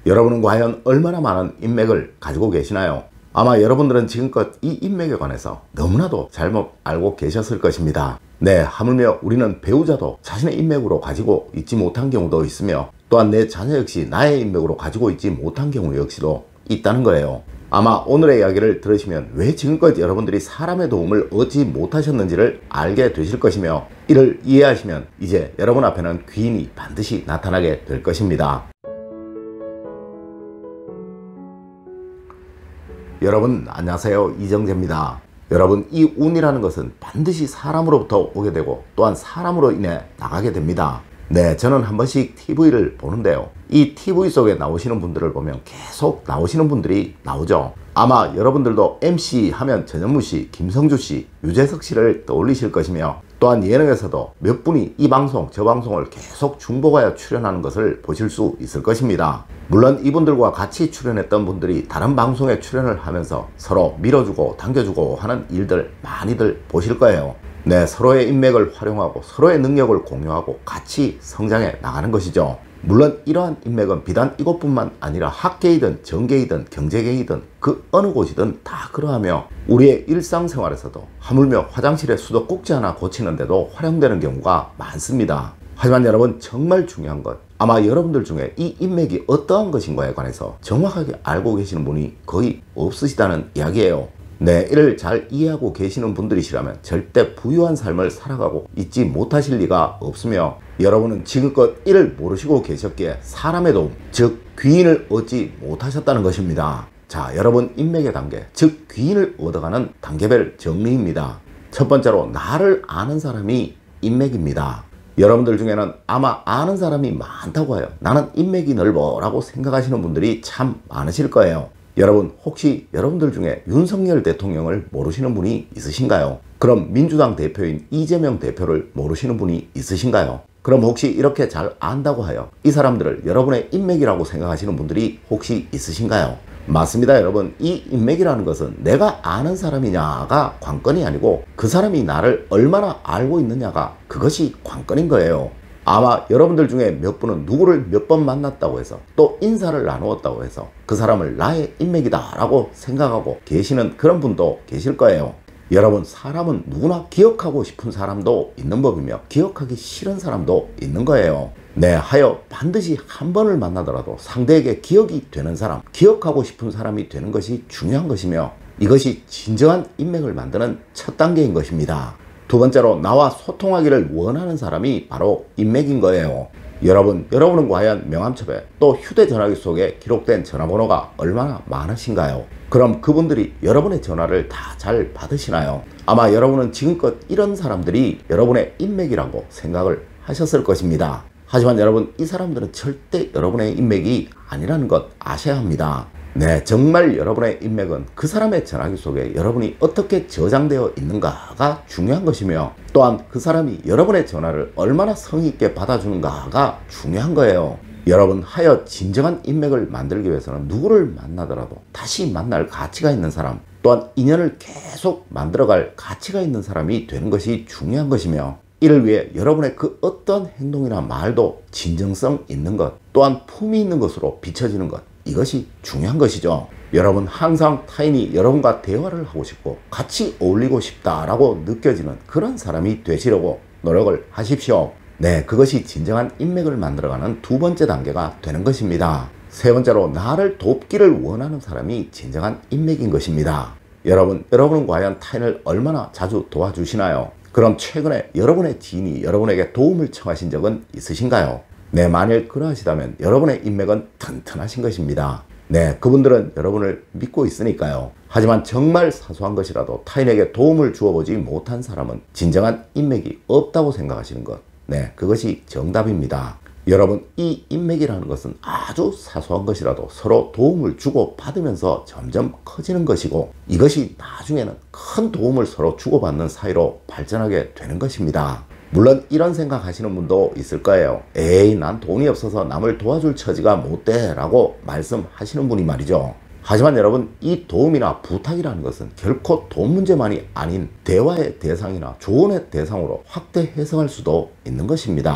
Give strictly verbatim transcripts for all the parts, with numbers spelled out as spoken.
여러분은 과연 얼마나 많은 인맥을 가지고 계시나요? 아마 여러분들은 지금껏 이 인맥에 관해서 너무나도 잘못 알고 계셨을 것입니다. 네, 하물며 우리는 배우자도 자신의 인맥으로 가지고 있지 못한 경우도 있으며, 또한 내 자녀 역시 나의 인맥으로 가지고 있지 못한 경우 역시도 있다는 거예요. 아마 오늘의 이야기를 들으시면 왜 지금껏 여러분들이 사람의 도움을 얻지 못하셨는지를 알게 되실 것이며, 이를 이해하시면 이제 여러분 앞에는 귀인이 반드시 나타나게 될 것입니다. 여러분 안녕하세요, 이정재입니다. 여러분, 이 운이라는 것은 반드시 사람으로부터 오게 되고 또한 사람으로 인해 나가게 됩니다. 네, 저는 한 번씩 티비를 보는데요, 이 티비 속에 나오시는 분들을 보면 계속 나오시는 분들이 나오죠. 아마 여러분들도 엠씨 하면 전현무씨, 김성주씨, 유재석씨를 떠올리실 것이며, 또한 예능에서도 몇 분이 이 방송 저 방송을 계속 중복하여 출연하는 것을 보실 수 있을 것입니다. 물론 이분들과 같이 출연했던 분들이 다른 방송에 출연을 하면서 서로 밀어주고 당겨주고 하는 일들 많이들 보실 거예요. 네, 서로의 인맥을 활용하고 서로의 능력을 공유하고 같이 성장해 나가는 것이죠. 물론 이러한 인맥은 비단 이곳뿐만 아니라 학계이든 정계이든 경제계이든 그 어느 곳이든 다 그러하며, 우리의 일상생활에서도 하물며 화장실에 수도꼭지 하나 고치는데도 활용되는 경우가 많습니다. 하지만 여러분, 정말 중요한 것, 아마 여러분들 중에 이 인맥이 어떠한 것인가에 관해서 정확하게 알고 계시는 분이 거의 없으시다는 이야기예요. 네, 이를 잘 이해하고 계시는 분들이시라면 절대 부유한 삶을 살아가고 있지 못하실 리가 없으며, 여러분은 지금껏 이를 모르시고 계셨기에 사람의 도움, 즉 귀인을 얻지 못하셨다는 것입니다. 자, 여러분, 인맥의 단계, 즉 귀인을 얻어가는 단계별 정리입니다. 첫 번째로, 나를 아는 사람이 인맥입니다. 여러분들 중에는 아마 아는 사람이 많다고 해요. 나는 인맥이 넓어 라고 생각하시는 분들이 참 많으실 거예요. 여러분, 혹시 여러분들 중에 윤석열 대통령을 모르시는 분이 있으신가요? 그럼 민주당 대표인 이재명 대표를 모르시는 분이 있으신가요? 그럼 혹시 이렇게 잘 안다고 하여 이 사람들을 여러분의 인맥이라고 생각하시는 분들이 혹시 있으신가요? 맞습니다, 여러분. 이 인맥이라는 것은 내가 아는 사람이냐가 관건이 아니고 그 사람이 나를 얼마나 알고 있느냐가 그것이 관건인 거예요. 아마 여러분들 중에 몇 분은 누구를 몇 번 만났다고 해서 또 인사를 나누었다고 해서 그 사람을 나의 인맥이다 라고 생각하고 계시는 그런 분도 계실 거예요. 여러분, 사람은 누구나 기억하고 싶은 사람도 있는 법이며 기억하기 싫은 사람도 있는 거예요. 네, 하여 반드시 한 번을 만나더라도 상대에게 기억이 되는 사람, 기억하고 싶은 사람이 되는 것이 중요한 것이며, 이것이 진정한 인맥을 만드는 첫 단계인 것입니다. 두 번째로, 나와 소통하기를 원하는 사람이 바로 인맥인 거예요. 여러분, 여러분은 과연 명함첩에 또 휴대전화기 속에 기록된 전화번호가 얼마나 많으신가요? 그럼 그분들이 여러분의 전화를 다 잘 받으시나요? 아마 여러분은 지금껏 이런 사람들이 여러분의 인맥이라고 생각을 하셨을 것입니다. 하지만 여러분, 이 사람들은 절대 여러분의 인맥이 아니라는 것 아셔야 합니다. 네, 정말 여러분의 인맥은 그 사람의 전화기 속에 여러분이 어떻게 저장되어 있는가가 중요한 것이며, 또한 그 사람이 여러분의 전화를 얼마나 성의 있게 받아주는가가 중요한 거예요. 여러분, 하여 진정한 인맥을 만들기 위해서는 누구를 만나더라도 다시 만날 가치가 있는 사람, 또한 인연을 계속 만들어갈 가치가 있는 사람이 되는 것이 중요한 것이며, 이를 위해 여러분의 그 어떤 행동이나 말도 진정성 있는 것, 또한 품이 있는 것으로 비춰지는 것, 이것이 중요한 것이죠. 여러분, 항상 타인이 여러분과 대화를 하고 싶고 같이 어울리고 싶다라고 느껴지는 그런 사람이 되시려고 노력을 하십시오. 네, 그것이 진정한 인맥을 만들어가는 두 번째 단계가 되는 것입니다. 세 번째로, 나를 돕기를 원하는 사람이 진정한 인맥인 것입니다. 여러분, 여러분은 과연 타인을 얼마나 자주 도와주시나요? 그럼 최근에 여러분의 지인이 여러분에게 도움을 청하신 적은 있으신가요? 네, 만일 그러하시다면 여러분의 인맥은 튼튼하신 것입니다. 네, 그분들은 여러분을 믿고 있으니까요. 하지만 정말 사소한 것이라도 타인에게 도움을 주어보지 못한 사람은 진정한 인맥이 없다고 생각하시는 것, 네, 그것이 정답입니다. 여러분, 이 인맥이라는 것은 아주 사소한 것이라도 서로 도움을 주고 받으면서 점점 커지는 것이고, 이것이 나중에는 큰 도움을 서로 주고받는 사이로 발전하게 되는 것입니다. 물론 이런 생각하시는 분도 있을 거예요. 에이, 난 돈이 없어서 남을 도와줄 처지가 못 돼 라고 말씀하시는 분이 말이죠. 하지만 여러분, 이 도움이나 부탁이라는 것은 결코 돈 문제만이 아닌 대화의 대상이나 조언의 대상으로 확대 해석할 수도 있는 것입니다.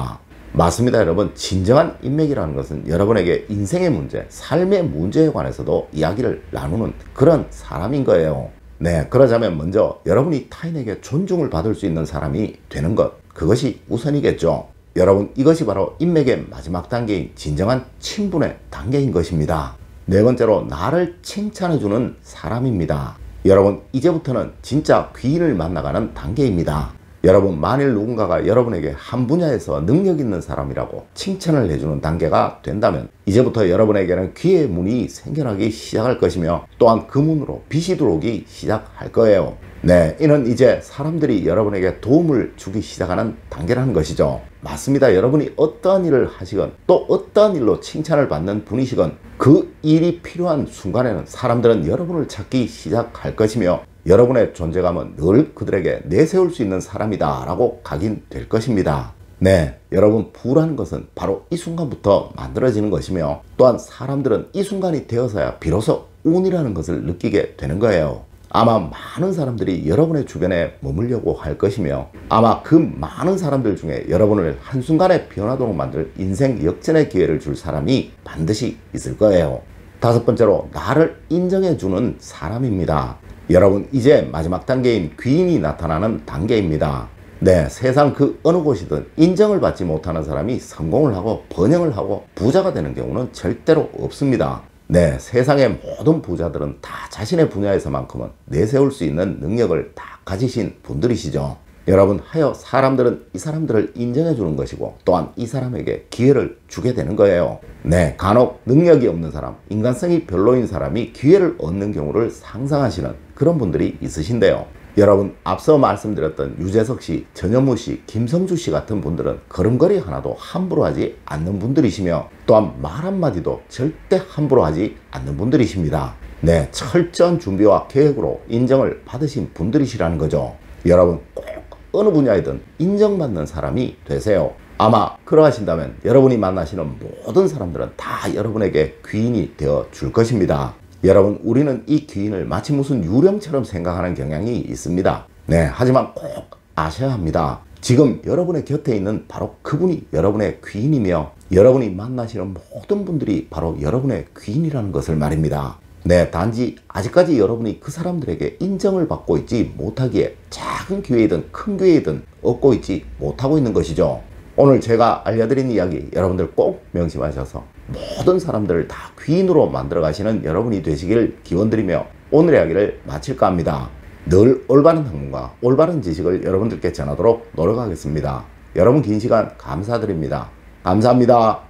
맞습니다, 여러분. 진정한 인맥이라는 것은 여러분에게 인생의 문제, 삶의 문제에 관해서도 이야기를 나누는 그런 사람인 거예요. 네, 그러자면 먼저 여러분이 타인에게 존중을 받을 수 있는 사람이 되는 것, 그것이 우선이겠죠. 여러분, 이것이 바로 인맥의 마지막 단계인 진정한 친분의 단계인 것입니다. 네 번째로, 나를 칭찬해주는 사람입니다. 여러분, 이제부터는 진짜 귀인을 만나가는 단계입니다. 여러분, 만일 누군가가 여러분에게 한 분야에서 능력 있는 사람이라고 칭찬을 해주는 단계가 된다면 이제부터 여러분에게는 기회의 문이 생겨나기 시작할 것이며, 또한 그 문으로 빛이 들어오기 시작할 거예요. 네, 이는 이제 사람들이 여러분에게 도움을 주기 시작하는 단계라는 것이죠. 맞습니다. 여러분이 어떠한 일을 하시건 또 어떠한 일로 칭찬을 받는 분이시건 그 일이 필요한 순간에는 사람들은 여러분을 찾기 시작할 것이며, 여러분의 존재감은 늘 그들에게 내세울 수 있는 사람이다 라고 각인될 것입니다. 네, 여러분, 부라는 것은 바로 이 순간부터 만들어지는 것이며, 또한 사람들은 이 순간이 되어서야 비로소 운이라는 것을 느끼게 되는 거예요. 아마 많은 사람들이 여러분의 주변에 머물려고 할 것이며, 아마 그 많은 사람들 중에 여러분을 한순간에 변화도록 만들 인생 역전의 기회를 줄 사람이 반드시 있을 거예요. 다섯 번째로, 나를 인정해주는 사람입니다. 여러분, 이제 마지막 단계인 귀인이 나타나는 단계입니다. 네, 세상 그 어느 곳이든 인정을 받지 못하는 사람이 성공을 하고 번영을 하고 부자가 되는 경우는 절대로 없습니다. 네, 세상의 모든 부자들은 다 자신의 분야에서만큼은 내세울 수 있는 능력을 다 가지신 분들이시죠. 여러분, 하여 사람들은 이 사람들을 인정해 주는 것이고, 또한 이 사람에게 기회를 주게 되는 거예요. 네, 간혹 능력이 없는 사람, 인간성이 별로인 사람이 기회를 얻는 경우를 상상하시는 그런 분들이 있으신데요. 여러분, 앞서 말씀드렸던 유재석 씨, 전현무 씨, 김성주 씨 같은 분들은 걸음걸이 하나도 함부로 하지 않는 분들이시며, 또한 말 한마디도 절대 함부로 하지 않는 분들이십니다. 네, 철저한 준비와 계획으로 인정을 받으신 분들이시라는 거죠. 여러분, 꼭 어느 분야이든 인정받는 사람이 되세요. 아마 그러하신다면 여러분이 만나시는 모든 사람들은 다 여러분에게 귀인이 되어 줄 것입니다. 여러분, 우리는 이 귀인을 마치 무슨 유령처럼 생각하는 경향이 있습니다. 네, 하지만 꼭 아셔야 합니다. 지금 여러분의 곁에 있는 바로 그분이 여러분의 귀인이며, 여러분이 만나시는 모든 분들이 바로 여러분의 귀인이라는 것을 말입니다. 네, 단지 아직까지 여러분이 그 사람들에게 인정을 받고 있지 못하기에 작은 기회이든 큰 기회이든 얻고 있지 못하고 있는 것이죠. 오늘 제가 알려드린 이야기 여러분들 꼭 명심하셔서 모든 사람들을 다 귀인으로 만들어 가시는 여러분이 되시길 기원드리며 오늘 이야기를 마칠까 합니다. 늘 올바른 학문과 올바른 지식을 여러분들께 전하도록 노력하겠습니다. 여러분, 긴 시간 감사드립니다. 감사합니다.